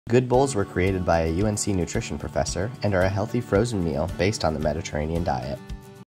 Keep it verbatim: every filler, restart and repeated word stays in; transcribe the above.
Good Bowls were created by a U N C nutrition professor and are a healthy frozen meal based on the Mediterranean diet.